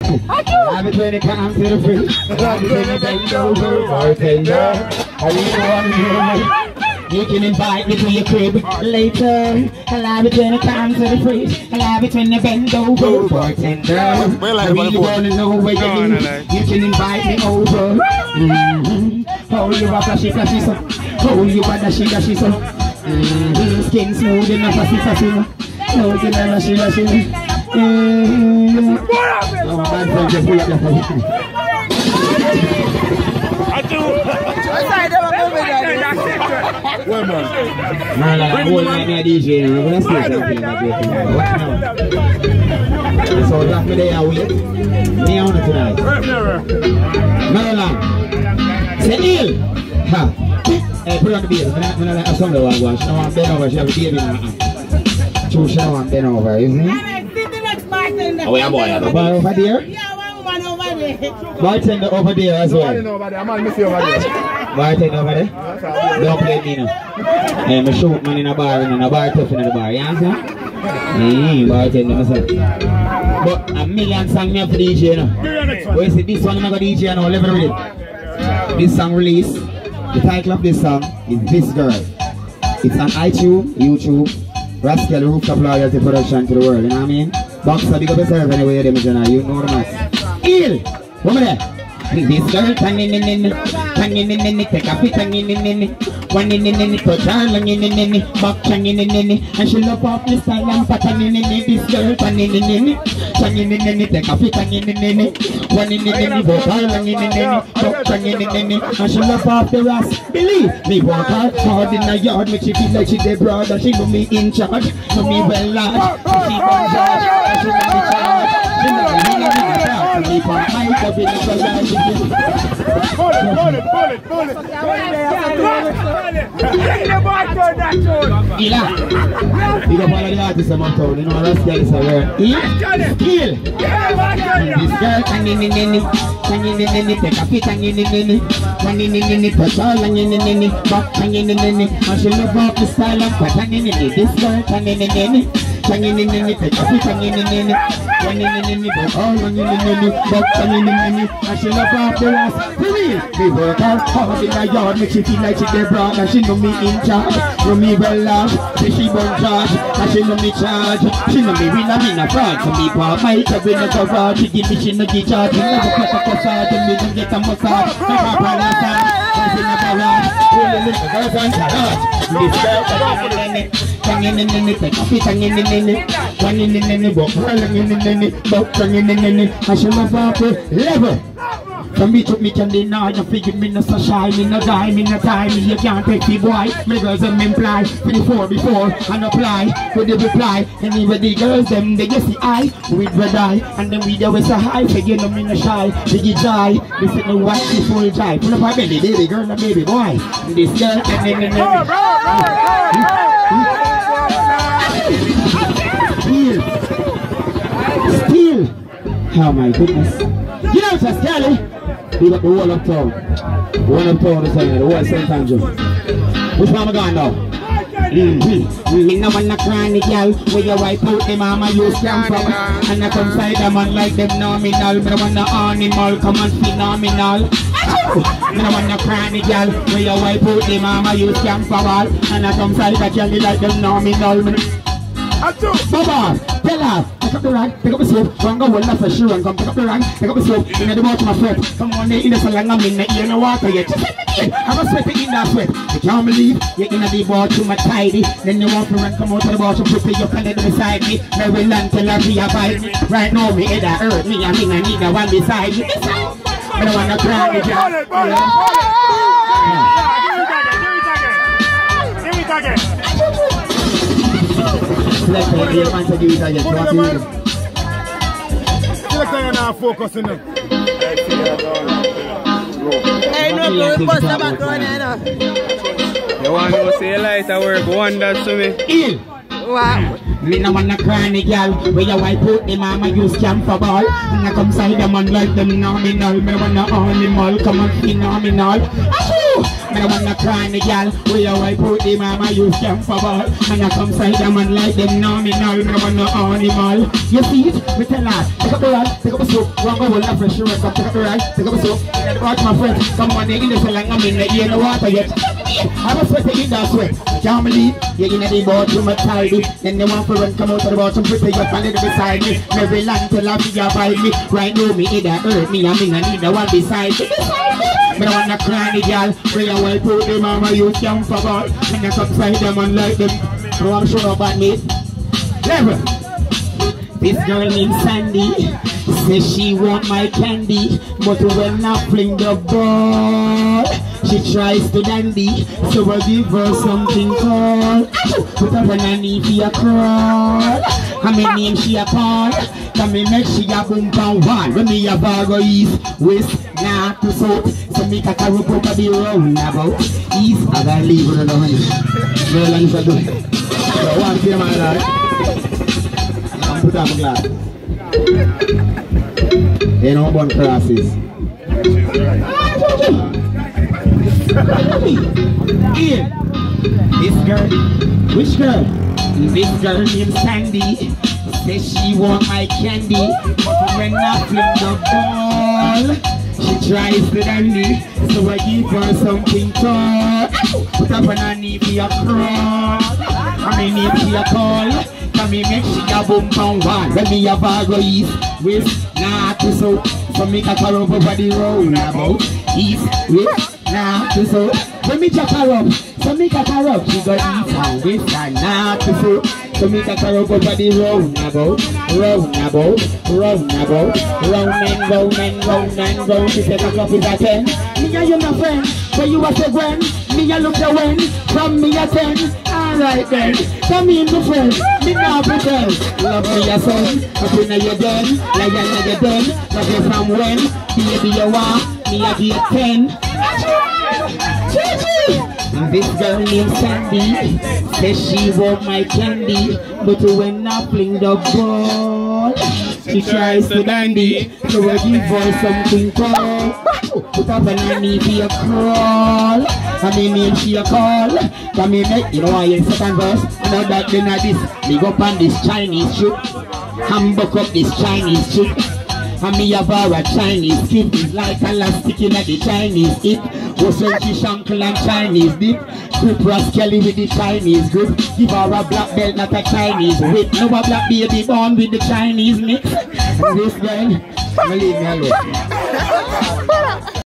Have it when it comes to the free. Have it when it bend over, bartender. I really want to know. You can invite me to your crib later. I'll have it when it comes to the fridge. I'll have it when you bend over, bartender. I really want to know where you live. You can invite me over. Oh, you are flashy, flashy, so. Oh, you are dashy, dashy, so. Skin smooth enough, flashy, flashy, no. No, you are dashy, dashy. Oh, my friend, just pull up your phone. Well, man. I'm holding my DJ now. I'm going to say something. So, drop me there and wait. Me on it tonight. Maryland. Say, Neil. Ha. Hey, put on the beat. I'm going to let her come to one watch. She don't want to bend over. She have a baby in her hand. She don't want to bend over, you see? Oh, yeah, boy. The boy over there? Yeah, one over there. Bartender over there as well. Bartender over there? Don't play me now. I'm a shoot man in a bar and a bar tough in the bar, you understand? Bartender myself. But a million songs me have for DJ now. Where is it? This one I'm going to DJ now, level with it. This song release, the title of this song is This Girl. It's on iTunes, YouTube, Rascal Rooftop Loyalty Production to the world, you know what I mean? Boxer, big up yourself anyway, you know the mass. Eel! Over there! This girl, take a fit, one in touch her, back, and she love off the style and pattern. This girl, take a fit, one in back, and she love off the ras. Believe me, work hard in the yard, make she feel like she the brother. She know me in charge, know me well large. She on charge, she know me charge. She know me Ila, big up all of the artists of my town, you know, Rascal is a word. Skill! This girl, take a fit, touch all, back, and she love off the style of what, this girl, take a fit, and she love off the rest. For real, we work hard in the yard, make she feel like she the broad, and she know me in charge, know me well love, say she born charge, and she know me charge, she know me win a fraud, so me pop my job in the garage, she give me she no give charge, she never cut a massage, and me don't get a massage, I pop her massage, I in the garage, rolling in the girls and garage, this girl, take a fit, one in walk, and she love off the level. From me to me can deny, you figure me no so shy, me no die, me no time, me you can't take the boy. Me girls them imply, before, and apply, with the reply. Anyway the girls them, they just see I, with red eye, and then we always say hi, so you know me no shy, biggie jai, this is no white, the full jai. Pull up my belly, baby girl and baby boy. This girl, and then, Still, oh my goodness. You know it's Kelly. We got the wall of town. The wall of town is saying the wall of St. Andrew. Which one am I going now? Me no want a cranny girl where you wipe out the mama use scam from. And I come side a man like them nominal. Me no want a animal, come on phenomenal. Me no want a cranny girl where you wipe out the mama use scam for all. And I come side a girl like them nominal. Baba, tell her, pick up the rag, pick up the soap, go and go hold up for sure and come pick up the rag, pick up the soap, in the bottom of my foot. Come on, in the salon, I'm in the ear, no water yet. Just let me in, I'm a sweating in that sweat. You can't believe you're in the bathroom at tidy. Then you want to run, come out to the bathroom, prepare your calendar beside me. Maryland, tell her be abide me. Right now, me head that hurt me, I mean I need the one beside me. I don't want to cry with you. Do it again. Select the real man to do it again. What do you do? Select the now focus in them. Hey, no, go bust about going there. You want to go see a light at work wonders to me? Wow. Me no want a cranny girl where you wipe out the mama use scam for ball. And I come side them on like them nominal. Me want a animal, come on phenomenal. I wanna cry me gal. Where you wipe out the mama you scam for ball. And I come side them and like them nominal. I want no animal. You see it? Me tell her, pick up the rod, pick up the soap. One go hold a fresh record. Pick up the rod, pick up the soap. Watch my friend, come on in the cell and I'm in the air no water yet. I'm a sweat in that sweat. Can't believe you're in the bathroom at tidy. Then they want to run, come out of the bottom, pretty up a little beside me. Every land till I figure by me. Right now me either hurt me, I mean I need the one beside me. But I wanna cry the girl. Where you will put the mama you scam for ball. And you come side them and like them. I wanna show up at me. Level. This girl named Sandy says she want my candy, but when I fling the ball, she tries to dandy. So I give her something called. Put her on her knee for a crawl. And my name she a call. Can me make she a boom pound one. When me a bar go east, west, north to south. So me take a rope over the roundabout. East, I gotta leave her alone. Girl and so do. So one thing my lord. Put up a glass. They don't burn crosses. Here, this girl, which girl? This girl named Sandy says she want my candy, but when I fling the ball, she tries to dandy. So I give her something tall. Put up on her knee for a crawl. I mean name for a call. Can me make she a boom pound one. When me a bar go east, west, north to south. So me a car up over the roundabout. East, west, north to south. When me jack her up, so me got her up. She go east and west and north to south. So me got her up over the roundabout. Round and round. She said the clock is at 10. Me and you my friend, where you at when? Me a look the when, from me a 10. Alright then, come in the friend, me now pretend. Love me a son, up in your den, like your den. Love you from when, baby you want, me a get 10. And this girl named Sandy says she want my candy, but when I fling the ball, she tries to dandy. So I give her something called. Put up on her knee for a crawl. I mean name she a call. Can me make, you know why in second verse. I know that then I this. Me go on this Chinese shit. Hamburg up this Chinese shit. And me have a Chinese kid. It's like elastic in the Chinese hip. Was when she shankle and Chinese dip. Grip Kelly with the Chinese grip. Give her a black belt, not a Chinese whip. No a black baby born with the Chinese mix. And this girl, leave me alone.